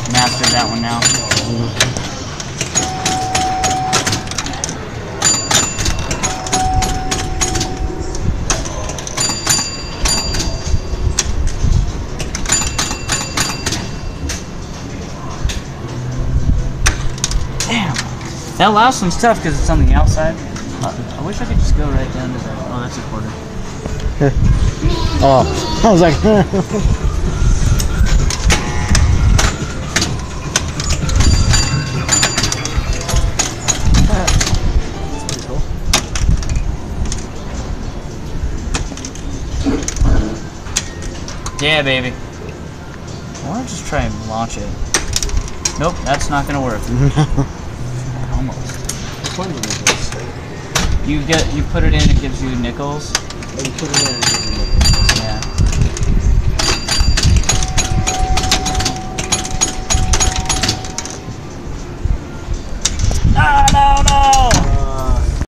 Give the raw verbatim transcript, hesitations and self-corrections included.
mastered that one now. Mm-hmm. Damn. That last one's tough because it's on the outside. I wish I could just go right down to that. Oh, that's a quarter. Oh, I was like, That's pretty cool. Yeah, baby. I want to just try and launch it. Nope, that's not gonna work. Almost. Which one do you do? You get, you put it in, it gives you nickels. Oh, you put it in.